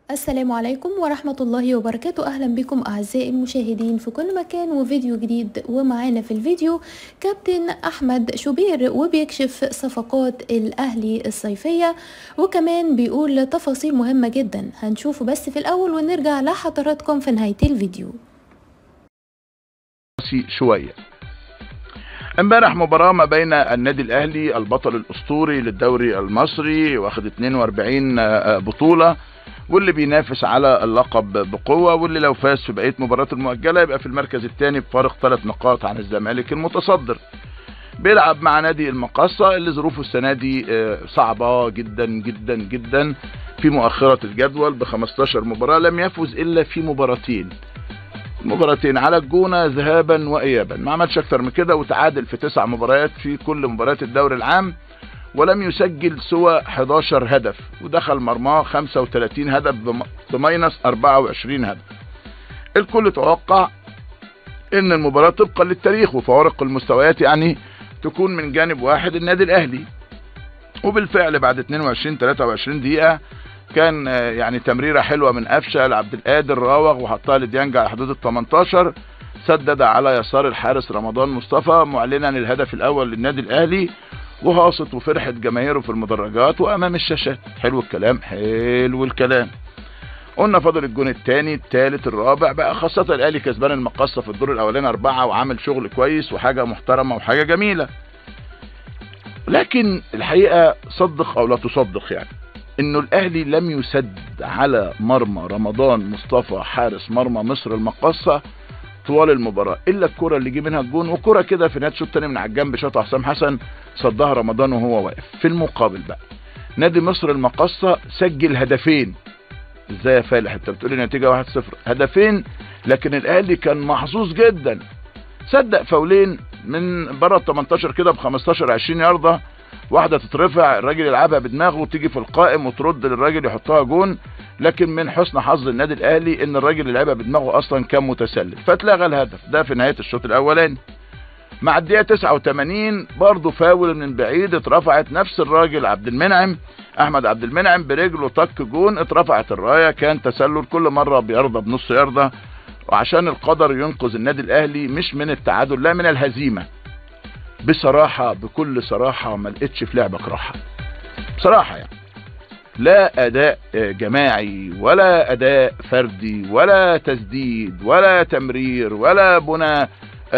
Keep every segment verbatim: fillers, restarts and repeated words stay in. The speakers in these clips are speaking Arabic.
السلام عليكم ورحمة الله وبركاته. أهلا بكم أعزائي المشاهدين في كل مكان وفيديو جديد. ومعانا في الفيديو كابتن أحمد شوبير وبيكشف صفقات الأهلي الصيفية، وكمان بيقول تفاصيل مهمة جدا هنشوفه بس في الأول ونرجع لحضراتكم في نهاية الفيديو. شوية امبارح مباراة ما بين النادي الأهلي البطل الأسطوري للدوري المصري واخد اتنين واربعين بطولة، واللي بينافس على اللقب بقوة، واللي لو فاز في بقية مباراة المؤجلة يبقى في المركز الثاني بفارق ثلاث نقاط عن الزمالك المتصدر. بيلعب مع نادي المقصة اللي ظروفه السنة دي صعبة جدا جدا جدا في مؤخرة الجدول ب خمستاشر مباراة، لم يفوز إلا في مباراتين مباراتين على الجونة ذهابا وإيابا، ما عملش أكتر من كده، وتعادل في تسع مباريات في كل مباريات الدوري العام، ولم يسجل سوى حداشر هدف، ودخل مرماه خمسة وتلاتين هدف بماينس اربعة وعشرين هدف. الكل توقع ان المباراة طبقا للتاريخ وفوارق المستويات يعني تكون من جانب واحد النادي الاهلي، وبالفعل بعد اتنين وعشرين تلاتة وعشرين دقيقة كان يعني تمريرة حلوة من قفشة لعبد القادر راوغ وحطها لديانج على حدود ال تمنتاشر، سدد على يسار الحارس رمضان مصطفى معلنا الهدف الاول للنادي الاهلي، وهاصت وفرحت جماهيره في المدرجات وامام الشاشات. حلو الكلام حلو الكلام. قلنا فاضل الجون الثاني الثالث الرابع بقى، خاصة الاهلي كسبان المقصة في الدور الاولاني اربعة وعامل شغل كويس وحاجة محترمة وحاجة جميلة. لكن الحقيقة صدق او لا تصدق يعني انه الاهلي لم يسد على مرمى رمضان مصطفى حارس مرمى مصر المقصة طوال المباراة الا الكرة اللي جه منها الجون، وكرة كده في نهاية الشوط الثاني من على الجنب شاطها حسام حسن صدها رمضان وهو واقف. في المقابل بقى نادي مصر المقصة سجل هدفين. ازاي يا فالح انت بتقولي نتيجة واحد صفر؟ هدفين، لكن الاهلي كان محظوظ جدا، صدق فاولين من بره ال تمنتاشر كده ب خمستاشر عشرين ياردة، واحدة تترفع الراجل يلعبها بدماغه وتيجي في القائم وترد للراجل يحطها جون، لكن من حسن حظ النادي الاهلي ان الراجل اللي لعبها بدماغه اصلا كان متسلل فاتلغى الهدف ده في نهاية الشوط الاولاني. مع الدقيقة تسعة وتمانين برضه فاول من بعيد اترفعت، نفس الراجل عبد المنعم احمد عبد المنعم برجله طك جون، اترفعت الراية، كان تسلل كل مرة بيرضى بنص ياردة، وعشان القدر ينقذ النادي الاهلي مش من التعادل لا من الهزيمة. بصراحة بكل صراحة ما لقيتش في لعبك راحة بصراحة، يعني لا اداء جماعي ولا اداء فردي ولا تسديد ولا تمرير ولا بناء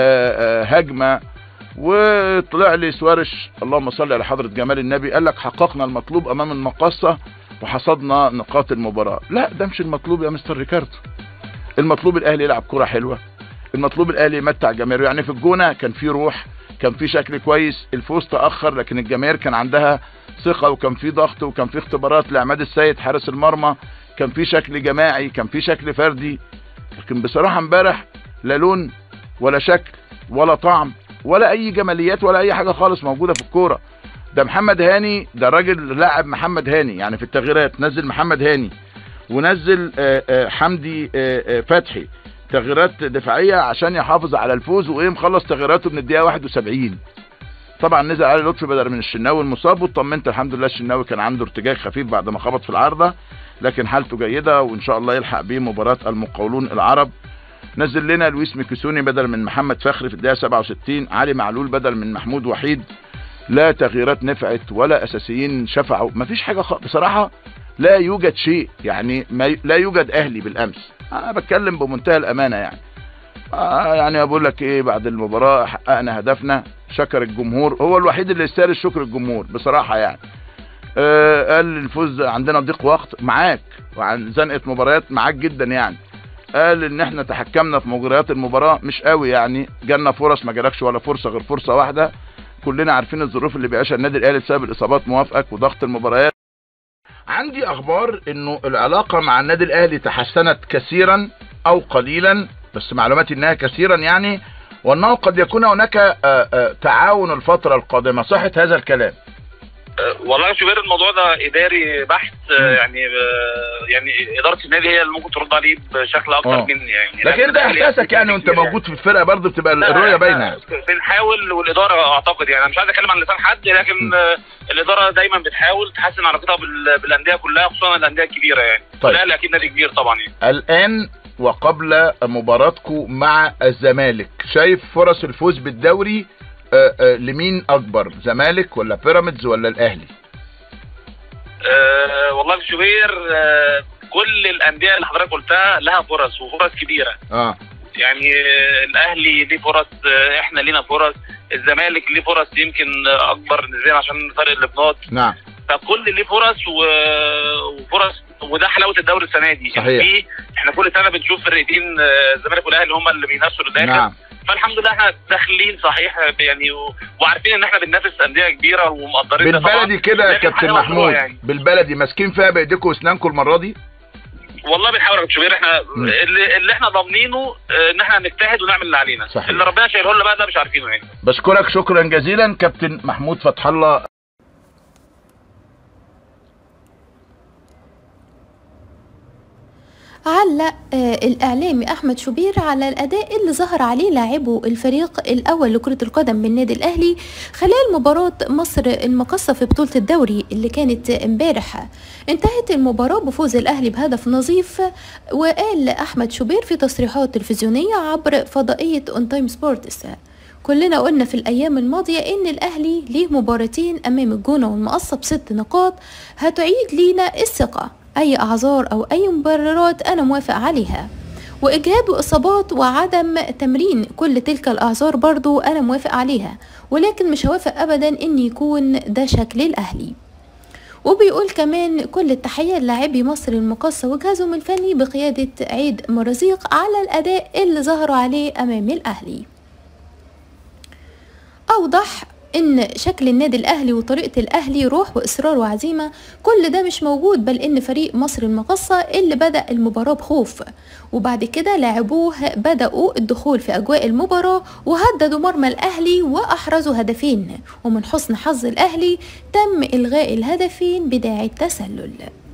هجمة. وطلع لي سوارش اللهم صل على حضرة جمال النبي قال لك حققنا المطلوب امام المقصة وحصدنا نقاط المباراة. لا ده مش المطلوب يا مستر ريكاردو، المطلوب الاهلي يلعب كرة حلوة، المطلوب الاهلي يمتع جماهيره. يعني في الجونة كان في روح، كان في شكل كويس، الفوز تأخر لكن الجماهير كان عندها ثقة، وكان في ضغط، وكان في اختبارات لعماد السيد حارس المرمى، كان في شكل جماعي، كان في شكل فردي. لكن بصراحة امبارح لا لون ولا شكل ولا طعم ولا اي جماليات ولا اي حاجة خالص موجودة في الكورة. ده محمد هاني ده راجل لاعب محمد هاني، يعني في التغييرات نزل محمد هاني ونزل حمدي فتحي تغييرات دفاعية عشان يحافظ على الفوز، وايه مخلص تغييراته من الدقيقة واحد وسبعين. طبعا نزل علي لطفي بدل من الشناوي المصاب، واطمنت الحمد لله الشناوي كان عنده ارتجاج خفيف بعد ما خبط في العارضة، لكن حالته جيدة وان شاء الله يلحق بيه مباراة المقاولون العرب. نزل لنا لويس ميكيسوني بدل من محمد فخري في الدقيقة سبعة وستين، علي معلول بدل من محمود وحيد. لا تغييرات نفعت ولا اساسيين شفعوا، مفيش حاجة خ... بصراحة لا يوجد شيء، يعني ما لا يوجد اهلي بالامس. انا بتكلم بمنتهى الامانة يعني آه يعني اقول لك ايه، بعد المباراة حققنا هدفنا، شكر الجمهور، هو الوحيد اللي يستاهل شكر الجمهور بصراحة يعني. آه قال الفوز عندنا ضيق وقت معاك وعن زنقة مباريات معاك جدا يعني. قال ان احنا تحكمنا في مجريات المباراة مش قوي، يعني جالنا فرص ما جالكش ولا فرصة غير فرصة واحدة. كلنا عارفين الظروف اللي بيعيشها النادي الاهلي بسبب الاصابات موافقك وضغط المباريات. عندي اخبار انه العلاقة مع النادي الاهلي تحسنت كثيرا او قليلا، بس معلوماتي انها كثيرا يعني، وانه قد يكون هناك تعاون الفترة القادمة. صحة هذا الكلام والله يا شوبير الموضوع ده اداري بحت، يعني يعني اداره النادي هي اللي ممكن ترد عليه بشكل اكتر أوه. مني يعني. لكن انت احساسك يعني وانت موجود في الفرقه برضه بتبقى الرؤيه باينه. بنحاول والاداره اعتقد يعني انا مش عايز اتكلم عن لسان حد، لكن م. الاداره دايما بتحاول تحسن علاقتها بالانديه كلها خصوصا الانديه الكبيره يعني. طيب. الاهلي اكيد نادي كبير طبعا يعني. الان وقبل مباراتكم مع الزمالك شايف فرص الفوز بالدوري آآ آآ لمين اكبر، زمالك ولا بيراميدز ولا الاهلي؟ أه والله يا شوبير أه كل الانديه اللي حضرتك قلتها لها فرص وفرص كبيره. اه يعني أه الاهلي ليه فرص، أه احنا لينا فرص، الزمالك ليه فرص يمكن اكبر نسبيا عشان فرق اللبنات. نعم. فكل ليه فرص وفرص، وده حلاوه الدوري السنه دي. صحيح. يعني احنا كل سنه بنشوف فرقتين الزمالك والاهلي هم اللي بينافسوا للاخر. نعم. فالحمد لله احنا داخلين صحيح يعني وعارفين ان احنا بننافس انديه كبيره ومقدرين ده طبعا. بالبلدي كده يا كابتن محمود يعني. بالبلدي ماسكين فيها بايديكم واسنانكم المره دي؟ والله بنحاول يا شوبير، احنا اللي, اللي احنا ضامنينه ان احنا نجتهد ونعمل اللي علينا. صحيح. اللي ربنا شايله لنا بقى ده مش عارفينه يعني. بشكرك شكرا جزيلا كابتن محمود فتح الله. علق الإعلامي أحمد شوبير على الأداء اللي ظهر عليه لاعبو الفريق الأول لكرة القدم بالنادي الأهلي خلال مباراة مصر المقصة في بطولة الدوري اللي كانت امبارح. انتهت المباراة بفوز الأهلي بهدف نظيف، وقال أحمد شوبير في تصريحات تلفزيونية عبر فضائية اون تايم سبورتس: كلنا قلنا في الأيام الماضية إن الأهلي ليه مباراتين أمام الجونة والمقصة بست نقاط هتعيد لينا الثقة. أي أعذار أو أي مبررات أنا موافق عليها، وإجهاد وإصابات وعدم تمرين كل تلك الأعذار برضو أنا موافق عليها، ولكن مش هوافق أبدا إن يكون ده شكل الأهلي. وبيقول كمان كل التحية للاعبي مصر المقصة وجهازهم الفني بقيادة عيد مرزيق على الأداء اللي ظهروا عليه أمام الأهلي. أوضح إن شكل النادي الأهلي وطريقة الأهلي روح وإصرار وعزيمة كل ده مش موجود، بل إن فريق مصر المقصة اللي بدأ المباراة بخوف وبعد كده لاعبوه بدأوا الدخول في أجواء المباراة وهددوا مرمى الأهلي وأحرزوا هدفين، ومن حسن حظ الأهلي تم إلغاء الهدفين بداعي التسلل.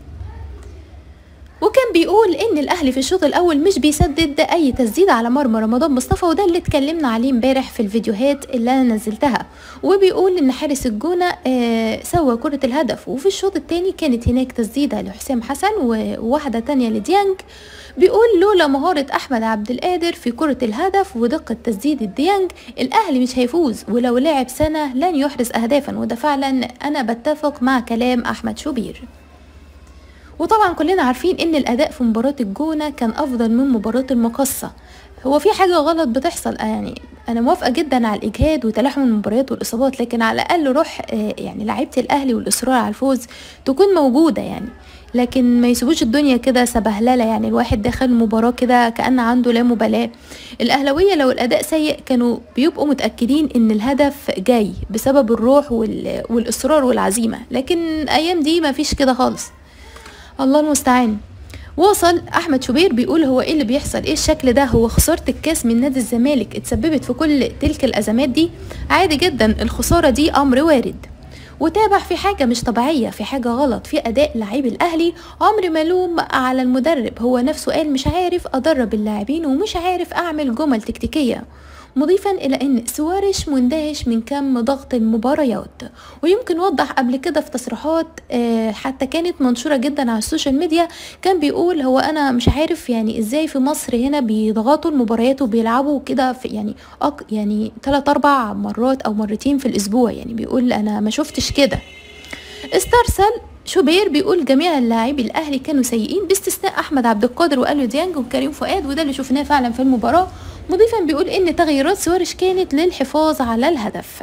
وكان بيقول ان الاهلي في الشوط الاول مش بيسدد اي تسديد على مرمى رمضان مصطفى، وده اللي اتكلمنا عليه امبارح في الفيديوهات اللي انا نزلتها. وبيقول ان حارس الجونه آه سوى كره الهدف، وفي الشوط الثاني كانت هناك تسديده لحسام حسن وواحده تانية لديانج. بيقول لولا مهاره احمد عبد القادر في كره الهدف ودقه تسديد ديانج الاهلي مش هيفوز، ولو لعب سنه لن يحرز اهدافا. وده فعلا انا بتفق مع كلام احمد شوبير. وطبعا كلنا عارفين ان الاداء في مباراة الجونة كان افضل من مباراة المقصة. هو في حاجة غلط بتحصل، يعني انا موافقة جدا على الاجهاد وتلاحم المباريات والاصابات، لكن على الاقل روح يعني لعيبة الاهلي والاصرار على الفوز تكون موجودة يعني، لكن ما يسيبوش الدنيا كده سبهلله. يعني الواحد داخل المباراة كده كأن عنده لا مبالاة. الاهلاوية لو الاداء سيء كانوا بيبقوا متأكدين ان الهدف جاي بسبب الروح والاصرار والعزيمة، لكن ايام دي ما فيش كده خالص. الله المستعان. وصل احمد شوبير بيقول هو ايه اللي بيحصل، ايه الشكل ده، هو خسارة الكاس من نادي الزمالك اتسببت في كل تلك الازمات دي؟ عادي جدا، الخسارة دي امر وارد. وتابع في حاجة مش طبيعية، في حاجة غلط في اداء لاعبي الاهلي. عمري ما لوم على المدرب، هو نفسه قال مش عارف ادرب اللاعبين ومش عارف اعمل جمل تكتيكية، مضيفا الى ان سواريش مندهش من كم ضغط المباريات. ويمكن وضح قبل كده في تصريحات حتى كانت منشورة جدا على السوشيال ميديا، كان بيقول هو انا مش عارف يعني ازاي في مصر هنا بيضغطوا المباريات وبيلعبوا كده في يعني أك يعني ثلاث اربع مرات او مرتين في الاسبوع، يعني بيقول انا ما شفتش كده. استرسل شوبير بيقول جميع اللاعبي الاهلي كانوا سيئين باستثناء احمد عبد القادر واليو ديانج وكريم فؤاد، وده اللي شفناه فعلا في المباراه، مضيفا بيقول ان تغييرات سواريش كانت للحفاظ على الهدف.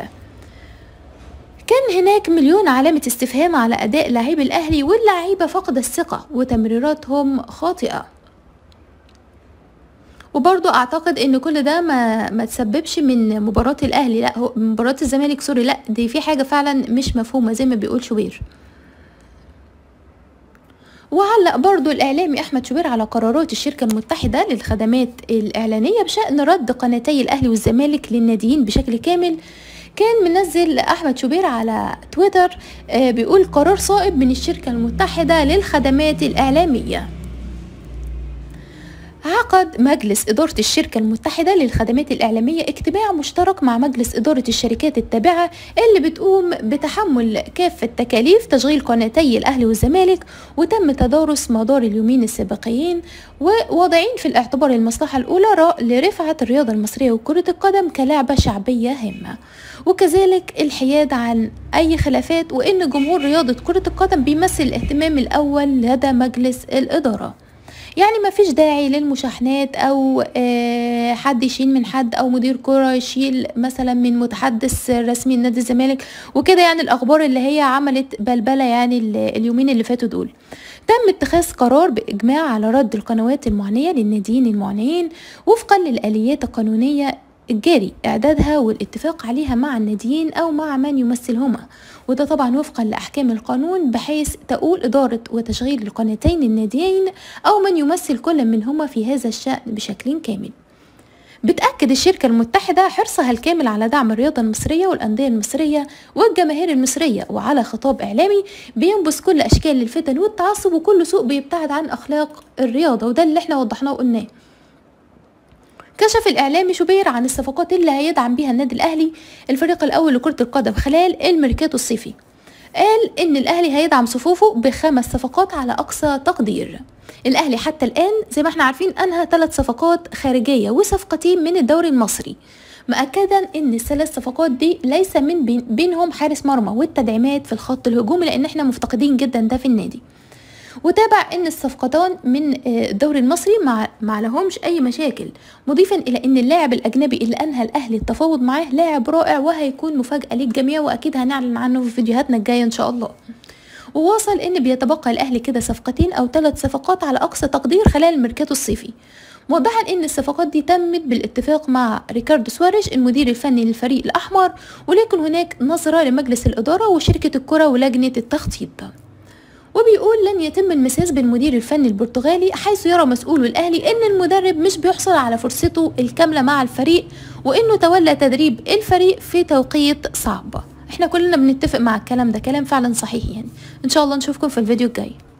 كان هناك مليون علامة استفهام على اداء لاعبي الاهلي، واللاعيبه فقد الثقة وتمريراتهم خاطئة. وبرضو اعتقد ان كل ده ما ما تسببش من مباراة الاهلي، لا هو مباراة الزمالك سوري، لا دي في حاجة فعلا مش مفهومة زي ما بيقول شوبير. وعلق برضو الإعلامي أحمد شوبير على قرارات الشركة المتحدة للخدمات الإعلانية بشأن رد قناتي الأهلي والزمالك للناديين بشكل كامل. كان منزل احمد شوبير على تويتر بيقول قرار صائب من الشركة المتحدة للخدمات الإعلامية. عقد مجلس إدارة الشركة المتحدة للخدمات الإعلامية اجتماع مشترك مع مجلس إدارة الشركات التابعة اللي بتقوم بتحمل كافة تكاليف تشغيل قناتي الأهلي والزمالك، وتم تدارس مدار اليومين السابقين ووضعين في الاعتبار المصلحة الأولى لرفعة الرياضة المصرية وكرة القدم كلعبة شعبية هامة، وكذلك الحياد عن أي خلافات، وإن جمهور رياضة كرة القدم بيمثل الاهتمام الأول لدى مجلس الإدارة. يعني ما فيش داعي للمشاحنات او آه حد يشيل من حد او مدير كرة يشيل مثلا من متحدث رسمي لنادي الزمالك وكده، يعني الاخبار اللي هي عملت بلبلة يعني اليومين اللي فاتوا دول. تم اتخاذ قرار باجماع على رد القنوات المعنية للناديين المعنيين وفقا للآليات القانونية الجاري إعدادها والاتفاق عليها مع الناديين أو مع من يمثلهما، وده طبعا وفقا لأحكام القانون، بحيث تؤول إدارة وتشغيل القناتين الناديين أو من يمثل كل منهما في هذا الشأن بشكل كامل. بتأكد الشركة المتحدة حرصها الكامل على دعم الرياضة المصرية والأندية المصرية والجماهير المصرية، وعلى خطاب إعلامي بينبذ كل أشكال الفتن والتعصب وكل سوء بيبتعد عن أخلاق الرياضة، وده اللي احنا وضحناه وقلناه. كشف الإعلامي شوبير عن الصفقات اللي هيدعم بيها النادي الأهلي الفريق الأول لكرة القدم خلال الميركاتو الصيفي. قال إن الأهلي هيدعم صفوفه بخمس صفقات على أقصى تقدير. الأهلي حتى الآن زي ما احنا عارفين أنهى ثلاث صفقات خارجية وصفقتين من الدوري المصري، مؤكدا إن الثلاث صفقات دي ليس من بين بينهم حارس مرمى والتدعيمات في الخط الهجومي، لأن احنا مفتقدين جدا ده في النادي. وتابع ان الصفقتان من الدوري المصري ما مع لهمش اي مشاكل، مضيفا الى ان اللاعب الاجنبي اللي انهى الاهلي التفاوض معاه لاعب رائع وهيكون مفاجأة للجميع، واكيد هنعلن عنه في فيديوهاتنا الجاية ان شاء الله. وواصل ان بيتبقى الاهلي كده صفقتين او ثلاث صفقات على اقصى تقدير خلال الميركاتو الصيفي، موضحا ان الصفقات دي تمت بالاتفاق مع ريكاردو سواريش المدير الفني للفريق الاحمر، ولكن هناك نظرة لمجلس الادارة وشركة الكرة ولجنة التخطيط. وبيقول لن يتم المساس بالمدير الفني البرتغالي، حيث يرى مسؤول الأهلي أن المدرب مش بيحصل على فرصته الكاملة مع الفريق، وأنه تولى تدريب الفريق في توقيت صعب. احنا كلنا بنتفق مع الكلام ده، كلام فعلا صحيح يعني. إن شاء الله نشوفكم في الفيديو الجاي.